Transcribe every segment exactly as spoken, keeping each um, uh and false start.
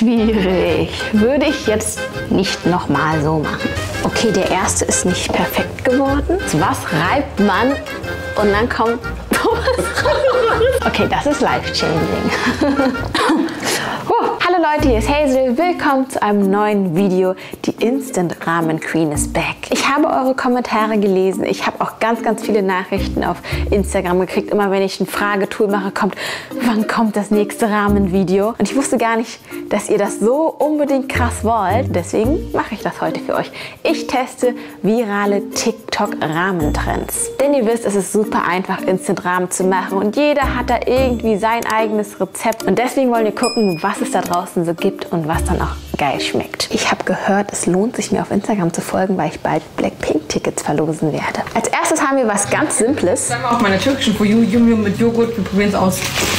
schwierig. Würde ich jetzt nicht nochmal so machen. Okay, der erste ist nicht perfekt geworden. Was reibt man und dann kommt sowas raus? Okay, das ist life-changing. Hallo Leute, hier ist Hazel. Willkommen zu einem neuen Video. Die Instant Ramen Queen is back. Ich habe eure Kommentare gelesen. Ich habe auch ganz, ganz viele Nachrichten auf Instagram gekriegt. Immer wenn ich ein Fragetool mache, kommt, wann kommt das nächste Ramen-Video? Und ich wusste gar nicht, dass ihr das so unbedingt krass wollt. Deswegen mache ich das heute für euch. Ich teste virale TikTok-Ramen-Trends. Denn ihr wisst, es ist super einfach, Instant Ramen zu machen. Und jeder hat da irgendwie sein eigenes Rezept. Und deswegen wollen wir gucken, was es da draußen so gibt und was dann auch geil schmeckt. Ich habe gehört, es lohnt sich, mir auf Instagram zu folgen, weil ich bald Blackpink-Tickets verlosen werde. Als erstes haben wir was ganz Simples. Sagen wir auf meiner türkischen For You, Yum Yum mit Joghurt. Wir probieren es aus.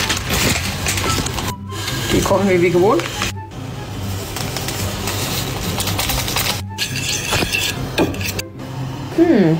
Die kochen wir wie gewohnt. Hm.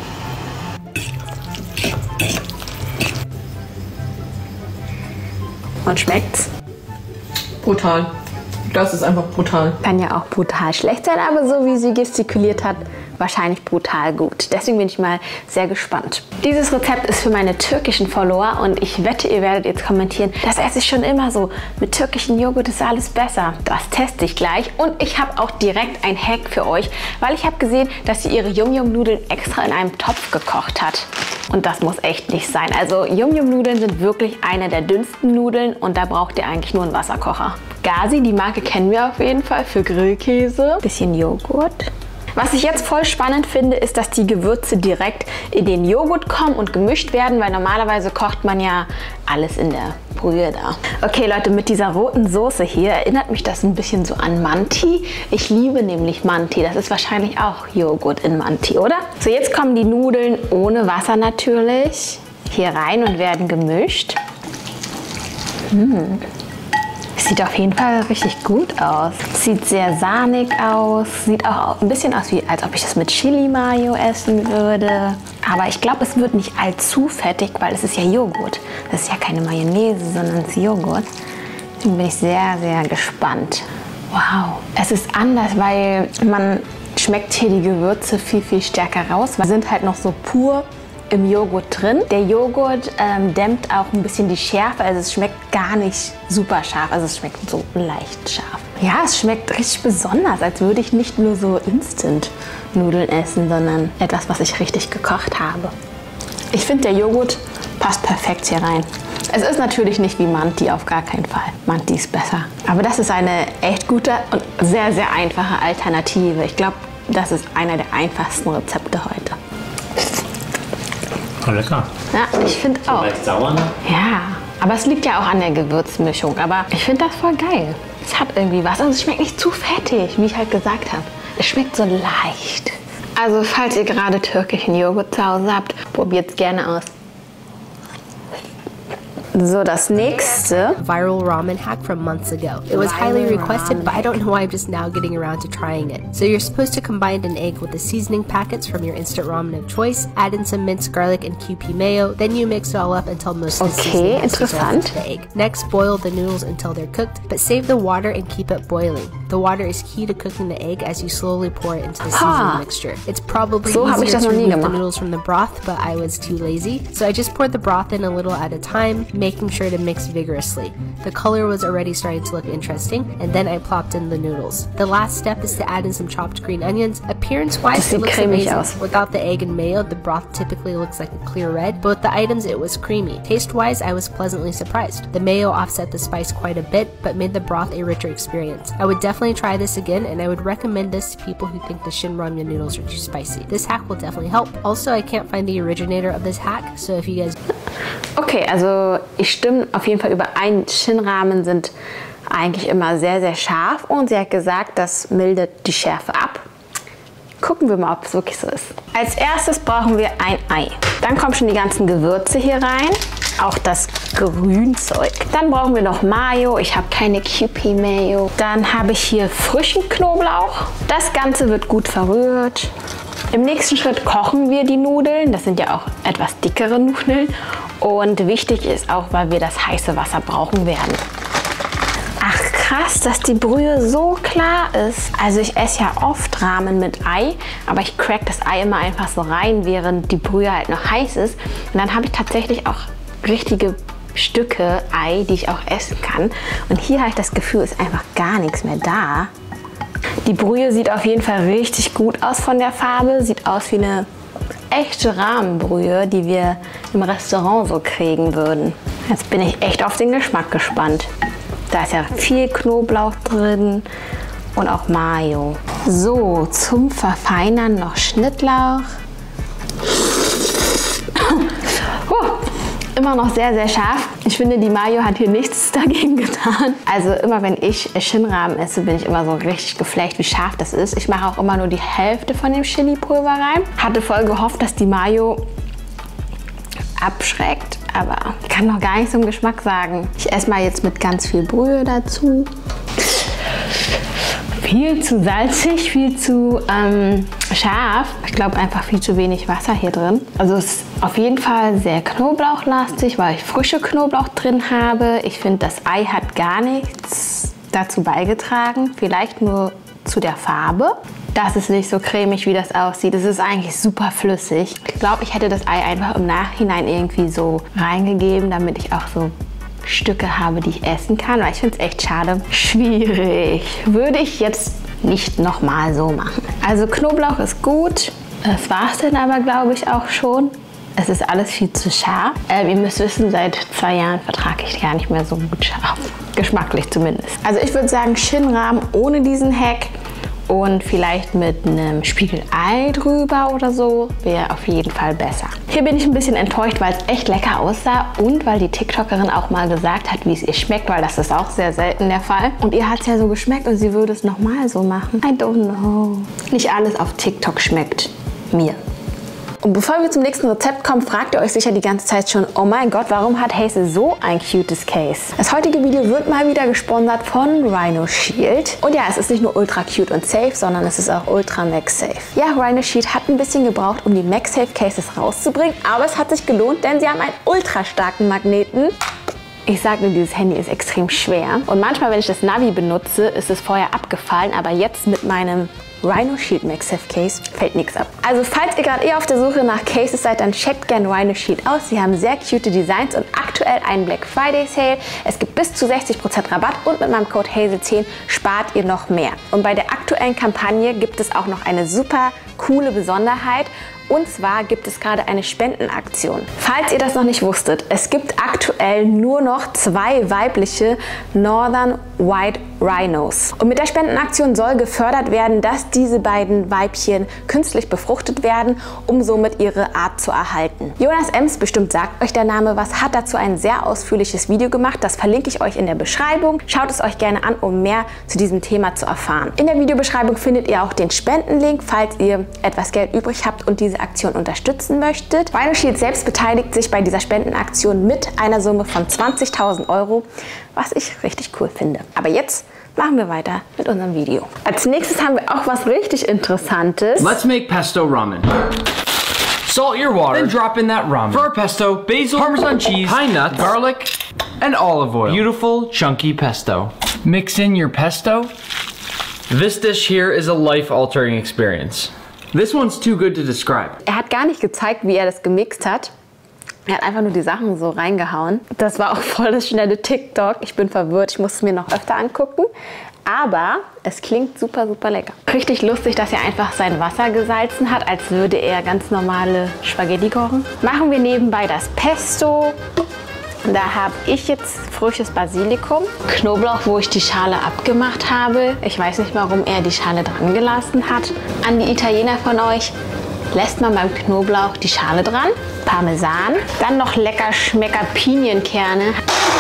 Und schmeckt's? Brutal. Das ist einfach brutal. Kann ja auch brutal schlecht sein, aber so wie sie gestikuliert hat, wahrscheinlich brutal gut. Deswegen bin ich mal sehr gespannt. Dieses Rezept ist für meine türkischen Follower und ich wette, ihr werdet jetzt kommentieren, das esse ich schon immer so. Mit türkischen Joghurt ist alles besser. Das teste ich gleich und ich habe auch direkt ein Hack für euch, weil ich habe gesehen, dass sie ihre Yum Yum Nudeln extra in einem Topf gekocht hat. Und das muss echt nicht sein. Also Yum Yum Nudeln sind wirklich eine der dünnsten Nudeln und da braucht ihr eigentlich nur einen Wasserkocher. Gazi, die Marke kennen wir auf jeden Fall für Grillkäse. Bisschen Joghurt. Was ich jetzt voll spannend finde, ist, dass die Gewürze direkt in den Joghurt kommen und gemischt werden, weil normalerweise kocht man ja alles in der Brühe da. Okay Leute, mit dieser roten Soße hier erinnert mich das ein bisschen so an Manti. Ich liebe nämlich Manti. Das ist wahrscheinlich auch Joghurt in Manti, oder? So, jetzt kommen die Nudeln ohne Wasser natürlich hier rein und werden gemischt. Mmh. Sieht auf jeden Fall richtig gut aus. Sieht sehr sahnig aus. Sieht auch ein bisschen aus, wie als ob ich das mit Chili-Mayo essen würde. Aber ich glaube, es wird nicht allzu fettig, weil es ist ja Joghurt. Das ist ja keine Mayonnaise, sondern es ist Joghurt. Deswegen bin ich sehr, sehr gespannt. Wow. Es ist anders, weil man schmeckt hier die Gewürze viel, viel stärker raus. Wir sind halt noch so pur im Joghurt drin. Der Joghurt ähm, dämmt auch ein bisschen die Schärfe, also es schmeckt gar nicht super scharf, also es schmeckt so leicht scharf. Ja, es schmeckt richtig besonders, als würde ich nicht nur so Instant-Nudeln essen, sondern etwas, was ich richtig gekocht habe. Ich finde, der Joghurt passt perfekt hier rein. Es ist natürlich nicht wie Manti, auf gar keinen Fall. Manti ist besser. Aber das ist eine echt gute und sehr, sehr einfache Alternative. Ich glaube, das ist einer der einfachsten Rezepte heute. Oh, lecker. Ja, ich finde auch. So leicht sauer, ne? Ja, aber es liegt ja auch an der Gewürzmischung. Aber ich finde das voll geil. Es hat irgendwie was und es schmeckt nicht zu fettig, wie ich halt gesagt habe. Es schmeckt so leicht. Also falls ihr gerade türkischen Joghurt zu Hause habt, probiert es gerne aus. So, das nächste. Viral ramen hack from months ago. It was highly requested, but I don't know why I'm just now getting around to trying it. So you're supposed to combine an egg with the seasoning packets from your instant ramen of choice, add in some minced garlic and Kewpie mayo, then you mix it all up until most of the seasoning is dissolved into the egg. Next, boil the noodles until they're cooked, but save the water and keep it boiling. The water is key to cooking the egg as you slowly pour it into the seasoning mixture. It's probably so easier to remove the noodles from the broth, but I was too lazy. So I just poured the broth in a little at a time, making sure to mix vigorously. The color was already starting to look interesting, and then I plopped in the noodles. The last step is to add in some chopped green onions. Appearance-wise, it looks amazing. Without the egg and mayo, the broth typically looks like a clear red, but with the items, it was creamy. Taste-wise, I was pleasantly surprised. The mayo offset the spice quite a bit, but made the broth a richer experience. I would definitely try this again, and I would recommend this to people who think the Shin Ramyun noodles are too spicy. This hack will definitely help. Also, I can't find the originator of this hack, so if you guys... Okay, also ich stimme auf jeden Fall überein. Shin-Ramen sind eigentlich immer sehr, sehr scharf und sie hat gesagt, das mildert die Schärfe ab. Gucken wir mal, ob es wirklich so ist. Als erstes brauchen wir ein Ei. Dann kommen schon die ganzen Gewürze hier rein. Auch das Grünzeug. Dann brauchen wir noch Mayo. Ich habe keine Kewpie Mayo. Dann habe ich hier frischen Knoblauch. Das Ganze wird gut verrührt. Im nächsten Schritt kochen wir die Nudeln. Das sind ja auch etwas dickere Nudeln. Und wichtig ist auch, weil wir das heiße Wasser brauchen werden. Ach krass, krass, dass die Brühe so klar ist. Also ich esse ja oft Ramen mit Ei, aber ich crack das Ei immer einfach so rein, während die Brühe halt noch heiß ist. Und dann habe ich tatsächlich auch richtige Stücke Ei, die ich auch essen kann. Und hier habe ich das Gefühl, ist einfach gar nichts mehr da. Die Brühe sieht auf jeden Fall richtig gut aus von der Farbe. Sieht aus wie eine echte Rahmenbrühe, die wir im Restaurant so kriegen würden. Jetzt bin ich echt auf den Geschmack gespannt. Da ist ja viel Knoblauch drin und auch Mayo. So, zum Verfeinern noch Schnittlauch. Oh, immer noch sehr, sehr scharf. Ich finde, die Mayo hat hier nichts dagegen getan. Also immer wenn ich Shinramen esse, bin ich immer so richtig geflecht, wie scharf das ist. Ich mache auch immer nur die Hälfte von dem Chili-Pulver rein. Hatte voll gehofft, dass die Mayo abschreckt, aber ich kann noch gar nichts zum Geschmack sagen. Ich esse mal jetzt mit ganz viel Brühe dazu. Viel zu salzig, viel zu ähm, scharf. Ich glaube einfach viel zu wenig Wasser hier drin. Also es ist auf jeden Fall sehr knoblauchlastig, weil ich frische Knoblauch drin habe. Ich finde, das Ei hat gar nichts dazu beigetragen. Vielleicht nur zu der Farbe. Das ist nicht so cremig, wie das aussieht. Es ist eigentlich super flüssig. Ich glaube, ich hätte das Ei einfach im Nachhinein irgendwie so reingegeben, damit ich auch so Stücke habe, die ich essen kann. Weil ich finde es echt schade. Schwierig. Würde ich jetzt nicht nochmal so machen. Also Knoblauch ist gut. Das war es dann aber, glaube ich, auch schon. Es ist alles viel zu scharf. Ähm, ihr müsst wissen, seit zwei Jahren vertrage ich gar nicht mehr so gut scharf. Geschmacklich zumindest. Also ich würde sagen, Shinramen ohne diesen Hack. Und vielleicht mit einem Spiegelei drüber oder so wäre auf jeden Fall besser. Hier bin ich ein bisschen enttäuscht, weil es echt lecker aussah und weil die TikTokerin auch mal gesagt hat, wie es ihr schmeckt, weil das ist auch sehr selten der Fall. Und ihr hat es ja so geschmeckt und sie würde es nochmal so machen. I don't know. Nicht alles auf TikTok schmeckt mir. Und bevor wir zum nächsten Rezept kommen, fragt ihr euch sicher die ganze Zeit schon, oh mein Gott, warum hat Hazel so ein cutes Case? Das heutige Video wird mal wieder gesponsert von Rhino Shield. Und ja, es ist nicht nur ultra cute und safe, sondern es ist auch ultra MagSafe. Ja, Rhino Shield hat ein bisschen gebraucht, um die MagSafe Cases rauszubringen, aber es hat sich gelohnt, denn sie haben einen ultra starken Magneten. Ich sage nur, dieses Handy ist extrem schwer. Und manchmal, wenn ich das Navi benutze, ist es vorher abgefallen, aber jetzt mit meinem Rhino Shield MagSafe Case fällt nichts ab. Also falls ihr gerade eher auf der Suche nach Cases seid, dann checkt gerne Rhino Shield aus. Sie haben sehr cute Designs und aktuell einen Black Friday Sale. Es gibt bis zu sechzig Prozent Rabatt und mit meinem Code Hazel zehn spart ihr noch mehr. Und bei der aktuellen Kampagne gibt es auch noch eine super coole Besonderheit. Und zwar gibt es gerade eine Spendenaktion. Falls ihr das noch nicht wusstet, es gibt aktuell nur noch zwei weibliche Northern White Rhinos. Und mit der Spendenaktion soll gefördert werden, dass diese beiden Weibchen künstlich befruchtet werden, um somit ihre Art zu erhalten. Jonas Ems, bestimmt sagt euch der Name was, hat dazu ein sehr ausführliches Video gemacht. Das verlinke ich euch in der Beschreibung. Schaut es euch gerne an, um mehr zu diesem Thema zu erfahren. In der Videobeschreibung findet ihr auch den Spendenlink, falls ihr etwas Geld übrig habt und diese Aktion unterstützen möchtet. Rhino Shield selbst beteiligt sich bei dieser Spendenaktion mit einer Summe von zwanzigtausend Euro, was ich richtig cool finde. Aber jetzt machen wir weiter mit unserem Video. Als nächstes haben wir auch was richtig Interessantes. Let's make pesto ramen. Salt your water, then drop in that ramen. For our pesto, basil, Parmesan cheese, pine nuts, garlic, and olive oil. Beautiful, chunky pesto. Mix in your pesto. This dish here is a life-altering experience. This one's too good to describe. Er hat gar nicht gezeigt, wie er das gemixt hat. Er hat einfach nur die Sachen so reingehauen. Das war auch voll das schnelle TikTok. Ich bin verwirrt, ich muss es mir noch öfter angucken. Aber es klingt super, super lecker. Richtig lustig, dass er einfach sein Wasser gesalzen hat, als würde er ganz normale Spaghetti kochen. Machen wir nebenbei das Pesto. Da habe ich jetzt frisches Basilikum, Knoblauch, wo ich die Schale abgemacht habe. Ich weiß nicht, warum er die Schale dran gelassen hat. An die Italiener von euch lässt man beim Knoblauch die Schale dran. Parmesan, dann noch lecker Schmecker Pinienkerne.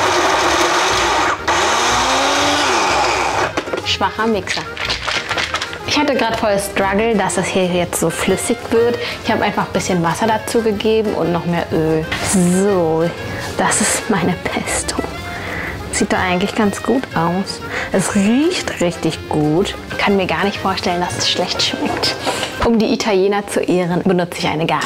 Schwacher Mixer. Ich hatte gerade voll Struggle, dass das hier jetzt so flüssig wird. Ich habe einfach ein bisschen Wasser dazu gegeben und noch mehr Öl. So, das ist meine Pesto. Sieht doch eigentlich ganz gut aus. Es riecht richtig gut. Ich kann mir gar nicht vorstellen, dass es schlecht schmeckt. Um die Italiener zu ehren, benutze ich eine Gabel.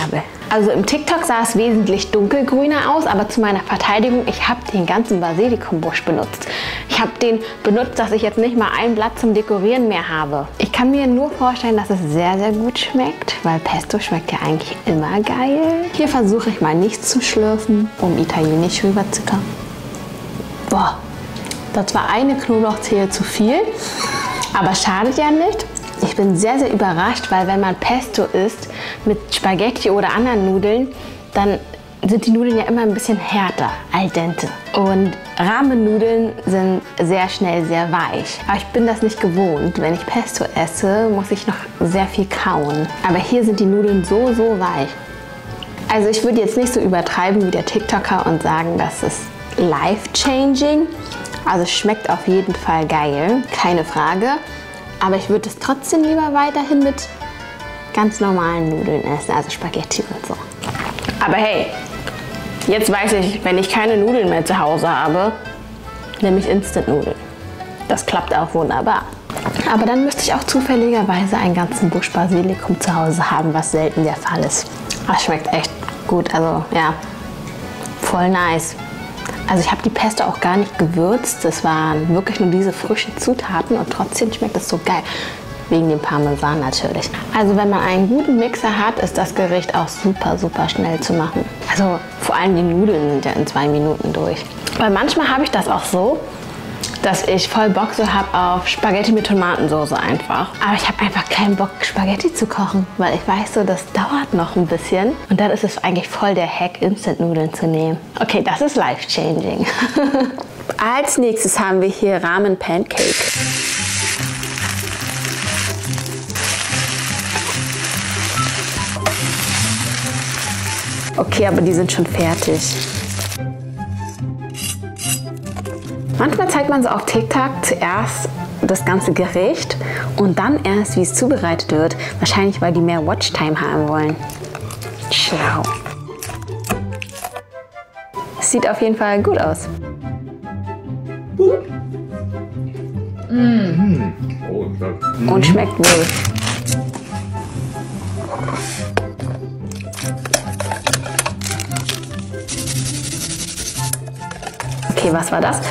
Also im TikTok sah es wesentlich dunkelgrüner aus, aber zu meiner Verteidigung, ich habe den ganzen Basilikumbusch benutzt. Ich habe den benutzt, dass ich jetzt nicht mal ein Blatt zum Dekorieren mehr habe. Ich kann mir nur vorstellen, dass es sehr, sehr gut schmeckt, weil Pesto schmeckt ja eigentlich immer geil. Hier versuche ich mal nichts zu schlürfen, um italienisch rüberzukommen. Boah, das war eine Knoblauchzehe zu viel, aber schadet ja nicht. Ich bin sehr, sehr überrascht, weil wenn man Pesto isst mit Spaghetti oder anderen Nudeln, dann sind die Nudeln ja immer ein bisschen härter, al dente. Und Ramen-Nudeln sind sehr schnell sehr weich. Aber ich bin das nicht gewohnt. Wenn ich Pesto esse, muss ich noch sehr viel kauen. Aber hier sind die Nudeln so, so weich. Also ich würde jetzt nicht so übertreiben wie der TikToker und sagen, das ist life-changing. Also es schmeckt auf jeden Fall geil, keine Frage. Aber ich würde es trotzdem lieber weiterhin mit ganz normalen Nudeln essen, also Spaghetti und so. Aber hey, jetzt weiß ich, wenn ich keine Nudeln mehr zu Hause habe, nehme ich Instant-Nudeln. Das klappt auch wunderbar. Aber dann müsste ich auch zufälligerweise einen ganzen Busch Basilikum zu Hause haben, was selten der Fall ist. Das schmeckt echt gut, also ja, voll nice. Also ich habe die Pesto auch gar nicht gewürzt, das waren wirklich nur diese frischen Zutaten und trotzdem schmeckt es so geil. Wegen dem Parmesan natürlich. Also wenn man einen guten Mixer hat, ist das Gericht auch super, super schnell zu machen. Also vor allem die Nudeln sind ja in zwei Minuten durch. Weil manchmal habe ich das auch so, dass ich voll Bock so habe auf Spaghetti mit Tomatensauce einfach. Aber ich habe einfach keinen Bock, Spaghetti zu kochen, weil ich weiß so, das dauert noch ein bisschen. Und dann ist es eigentlich voll der Hack, Instant-Nudeln zu nehmen. Okay, das ist life-changing. Als nächstes haben wir hier Ramen Pancake. Okay, aber die sind schon fertig. Manchmal zeigt man so auf TikTok zuerst das ganze Gericht und dann erst, wie es zubereitet wird. Wahrscheinlich, weil die mehr Watchtime haben wollen. Schlau. Es sieht auf jeden Fall gut aus. Mhm. Und schmeckt wohl. Okay, was war das?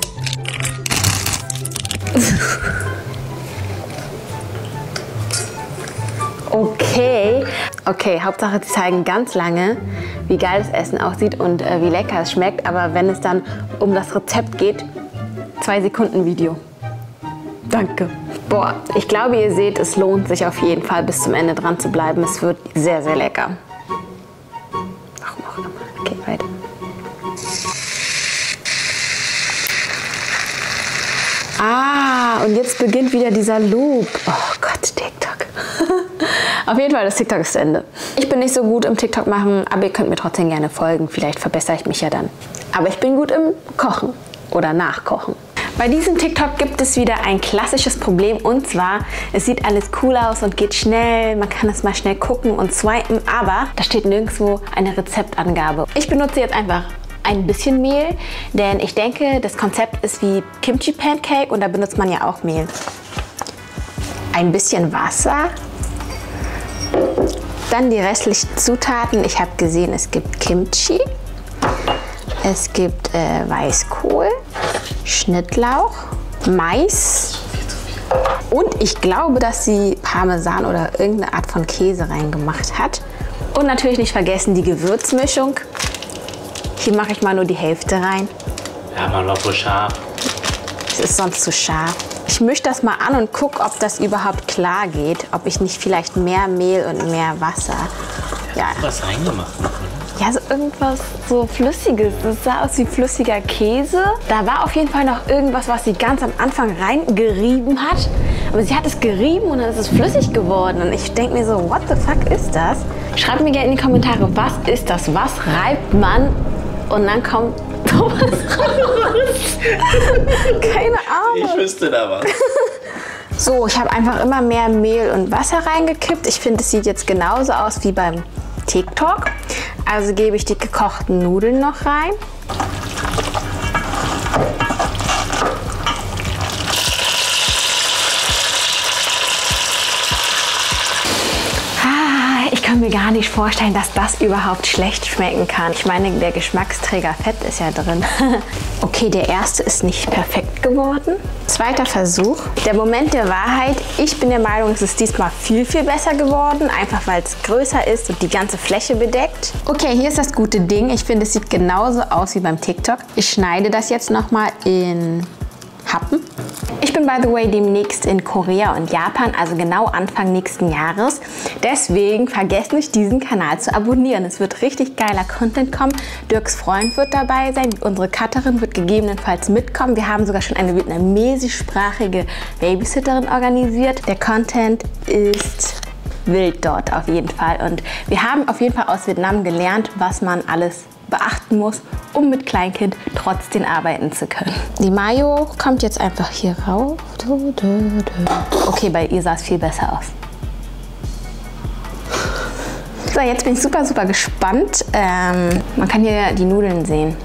Okay, okay, Hauptsache die zeigen ganz lange, wie geil das Essen aussieht und äh, wie lecker es schmeckt. Aber wenn es dann um das Rezept geht, zwei Sekunden Video. Danke. Boah, ich glaube, ihr seht, es lohnt sich auf jeden Fall bis zum Ende dran zu bleiben. Es wird sehr, sehr lecker. Warum auch immer. Okay, weiter. Ah, und jetzt beginnt wieder dieser Loop. Oh Gott, TikTok. Auf jeden Fall, das TikTok ist zu Ende. Ich bin nicht so gut im TikTok machen, aber ihr könnt mir trotzdem gerne folgen. Vielleicht verbessere ich mich ja dann. Aber ich bin gut im Kochen oder Nachkochen. Bei diesem TikTok gibt es wieder ein klassisches Problem und zwar, es sieht alles cool aus und geht schnell, man kann es mal schnell gucken und swipen, aber da steht nirgendwo eine Rezeptangabe. Ich benutze jetzt einfach ein bisschen Mehl, denn ich denke, das Konzept ist wie Kimchi Pancake und da benutzt man ja auch Mehl. Ein bisschen Wasser, dann die restlichen Zutaten. Ich habe gesehen, es gibt Kimchi, es gibt äh, Weißkohl, Schnittlauch, Mais und ich glaube, dass sie Parmesan oder irgendeine Art von Käse reingemacht hat. Und natürlich nicht vergessen die Gewürzmischung. Hier mache ich mal nur die Hälfte rein. Ja, man war wohl scharf. Es ist sonst zu scharf. Ich mische das mal an und gucke, ob das überhaupt klar geht. Ob ich nicht vielleicht mehr Mehl und mehr Wasser. Ja. Was reingemacht noch, oder? Ja, so irgendwas so Flüssiges. Das sah aus wie flüssiger Käse. Da war auf jeden Fall noch irgendwas, was sie ganz am Anfang reingerieben hat. Aber sie hat es gerieben und dann ist es flüssig geworden. Und ich denke mir so, what the fuck ist das? Schreibt mir gerne in die Kommentare, was ist das? Was reibt man? Und dann kommt Thomas raus. Keine Ahnung. Ich wüsste da was. So, ich habe einfach immer mehr Mehl und Wasser reingekippt. Ich finde, es sieht jetzt genauso aus wie beim TikTok. Also gebe ich die gekochten Nudeln noch rein. Ah, ich kann mir gar nicht vorstellen, dass das überhaupt schlecht schmecken kann. Ich meine, der Geschmacksträger Fett ist ja drin. Okay, der erste ist nicht perfekt geworden. Zweiter Versuch. Der Moment der Wahrheit. Ich bin der Meinung, es ist diesmal viel, viel besser geworden. Einfach weil es größer ist und die ganze Fläche bedeckt. Okay, hier ist das gute Ding. Ich finde, es sieht genauso aus wie beim TikTok. Ich schneide das jetzt nochmal in Happen. Ich bin, by the way, demnächst in Korea und Japan, also genau Anfang nächsten Jahres. Deswegen vergesst nicht, diesen Kanal zu abonnieren. Es wird richtig geiler Content kommen. Dirks Freund wird dabei sein. Unsere Cutterin wird gegebenenfalls mitkommen. Wir haben sogar schon eine vietnamesischsprachige Babysitterin organisiert. Der Content ist wild dort auf jeden Fall. Und wir haben auf jeden Fall aus Vietnam gelernt, was man alles beachten muss, um mit Kleinkind trotzdem arbeiten zu können. Die Mayo kommt jetzt einfach hier rauf. Okay, bei ihr sah es viel besser aus. So, jetzt bin ich super, super gespannt. Ähm, man kann hier die Nudeln sehen.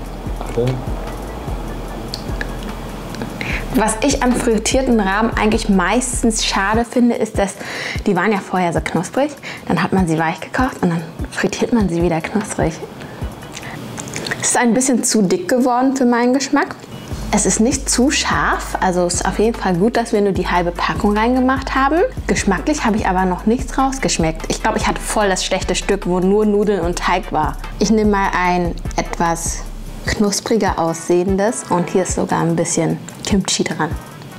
Was ich an frittierten Ramen eigentlich meistens schade finde, ist, dass die waren ja vorher so knusprig. Dann hat man sie weich gekocht und dann frittiert man sie wieder knusprig. Es ist ein bisschen zu dick geworden für meinen Geschmack. Es ist nicht zu scharf, also es ist auf jeden Fall gut, dass wir nur die halbe Packung reingemacht haben. Geschmacklich habe ich aber noch nichts rausgeschmeckt. Ich glaube, ich hatte voll das schlechte Stück, wo nur Nudeln und Teig war. Ich nehme mal ein etwas knuspriger aussehendes und hier ist sogar ein bisschen Kimchi dran.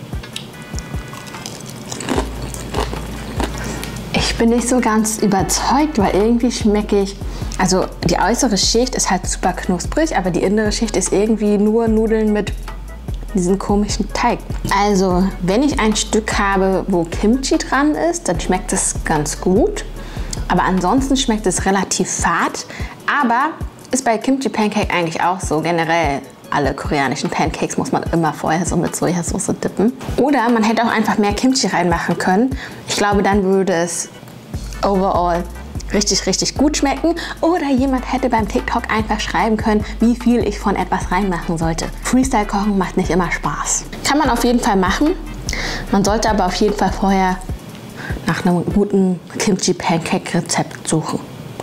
Ich bin nicht so ganz überzeugt, weil irgendwie schmecke ich... Also die äußere Schicht ist halt super knusprig, aber die innere Schicht ist irgendwie nur Nudeln mit diesem komischen Teig. Also wenn ich ein Stück habe, wo Kimchi dran ist, dann schmeckt es ganz gut. Aber ansonsten schmeckt es relativ fad. Aber ist bei Kimchi Pancake eigentlich auch so. Generell alle koreanischen Pancakes muss man immer vorher so mit Sojasauce dippen. Oder man hätte auch einfach mehr Kimchi reinmachen können. Ich glaube, dann würde es overall richtig, richtig gut schmecken. Oder jemand hätte beim TikTok einfach schreiben können, wie viel ich von etwas reinmachen sollte. Freestyle kochen macht nicht immer Spaß. Kann man auf jeden Fall machen. Man sollte aber auf jeden Fall vorher nach einem guten Kimchi Pancake Rezept suchen.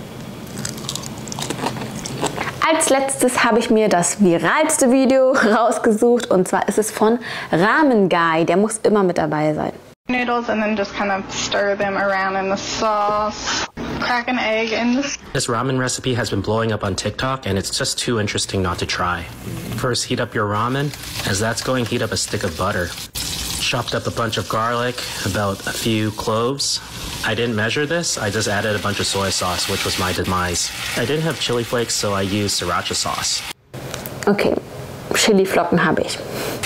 Als letztes habe ich mir das viralste Video rausgesucht und zwar ist es von Ramen Guy. Der muss immer mit dabei sein. Noodles and then just kind of stir them around in the sauce. Crack an egg in this. This ramen recipe has been blowing up on TikTok and it's just too interesting not to try. First, heat up your ramen. As that's going, heat up a stick of butter. Chopped up a bunch of garlic, about a few cloves. I didn't measure this, I just added a bunch of soy sauce, which was my demise. I didn't have chili flakes, so I used sriracha sauce. Okay, Chiliflocken habe ich.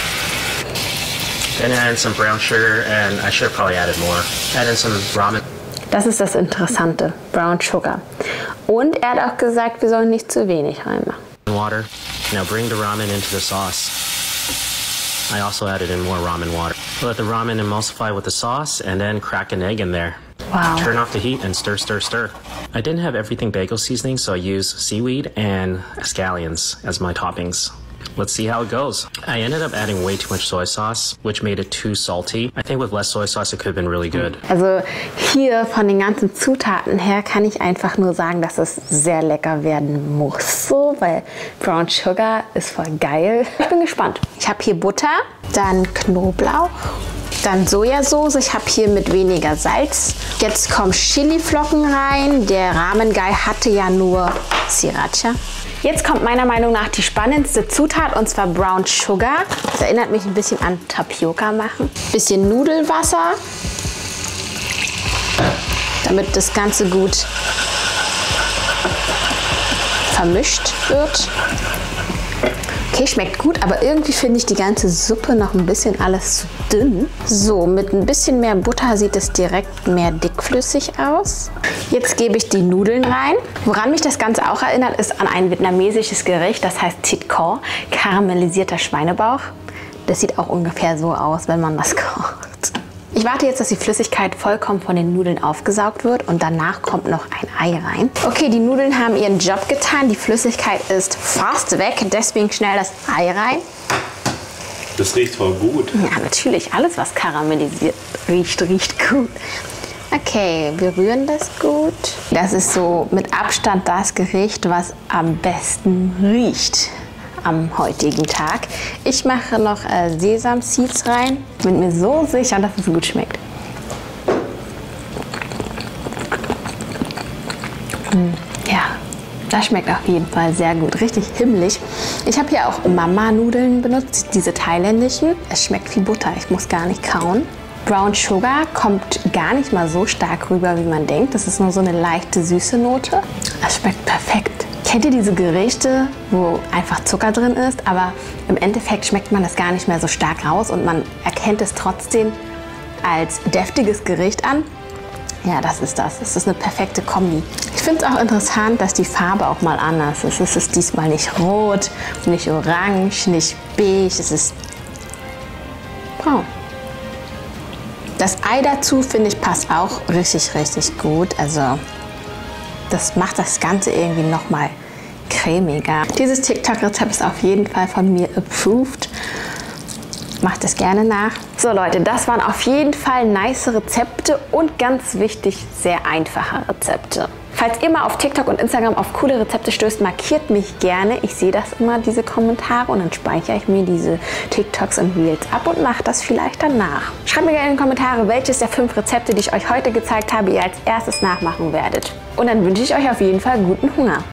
Then add in some brown sugar, and I should have probably added more. Add in some ramen. Das ist das Interessante, Brown Sugar. Und er hat auch gesagt, wir sollen nicht zu wenig reinmachen. Water. Now bring the ramen into the sauce. I also added in more ramen water. Let the ramen emulsify with the sauce and then crack an egg in there. Wow. Turn off the heat and stir, stir, stir. I didn't have everything bagel seasoning, so I used seaweed and scallions as my toppings. Let's see how it goes. I ended up adding way too much soy sauce, which made it too salty. I think with less soy sauce, it could have been really good. Also hier von den ganzen Zutaten her kann ich einfach nur sagen, dass es sehr lecker werden muss, so, weil Brown Sugar ist voll geil. Ich bin gespannt. Ich habe hier Butter, dann Knoblauch, dann Sojasauce. Ich habe hier mit weniger Salz. Jetzt kommen Chiliflocken rein. Der Ramen Guy hatte ja nur Sriracha. Jetzt kommt meiner Meinung nach die spannendste Zutat und zwar Brown Sugar. Das erinnert mich ein bisschen an Tapioca machen. Bisschen Nudelwasser, damit das Ganze gut vermischt wird. Okay, schmeckt gut, aber irgendwie finde ich die ganze Suppe noch ein bisschen alles zu dünn. So, mit ein bisschen mehr Butter sieht es direkt mehr dickflüssig aus. Jetzt gebe ich die Nudeln rein. Woran mich das Ganze auch erinnert, ist an ein vietnamesisches Gericht, das heißt Thịt Kho, karamellisierter Schweinebauch. Das sieht auch ungefähr so aus, wenn man das kocht. Ich warte jetzt, dass die Flüssigkeit vollkommen von den Nudeln aufgesaugt wird und danach kommt noch ein Ei rein. Okay, die Nudeln haben ihren Job getan. Die Flüssigkeit ist fast weg, deswegen schnell das Ei rein. Das riecht voll gut. Ja, natürlich. Alles, was karamellisiert riecht, riecht gut. Okay, wir rühren das gut. Das ist so mit Abstand das Gericht, was am besten riecht am heutigen Tag. Ich mache noch äh, Sesam-Seeds rein. Bin mir so sicher, dass es gut schmeckt. Mm, ja, das schmeckt auf jeden Fall sehr gut. Richtig himmelig. Ich habe hier auch Mama-Nudeln benutzt, diese thailändischen. Es schmeckt wie Butter, ich muss gar nicht kauen. Brown Sugar kommt gar nicht mal so stark rüber, wie man denkt. Das ist nur so eine leichte süße Note. Es schmeckt perfekt. Kennt ihr diese Gerichte, wo einfach Zucker drin ist, aber im Endeffekt schmeckt man das gar nicht mehr so stark raus und man erkennt es trotzdem als deftiges Gericht an? Ja, das ist das. Das ist eine perfekte Kombi. Ich finde es auch interessant, dass die Farbe auch mal anders ist. Es ist diesmal nicht rot, nicht orange, nicht beige, es ist braun. Das Ei dazu, finde ich, passt auch richtig, richtig gut. Also das macht das Ganze irgendwie noch mal cremiger. Dieses TikTok-Rezept ist auf jeden Fall von mir approved. Macht es gerne nach. So Leute, das waren auf jeden Fall nice Rezepte und ganz wichtig, sehr einfache Rezepte. Falls ihr mal auf TikTok und Instagram auf coole Rezepte stößt, markiert mich gerne. Ich sehe das immer, diese Kommentare, und dann speichere ich mir diese TikToks und Reels ab und mache das vielleicht danach. Schreibt mir gerne in die Kommentare, welches der fünf Rezepte, die ich euch heute gezeigt habe, ihr als erstes nachmachen werdet. Und dann wünsche ich euch auf jeden Fall guten Hunger.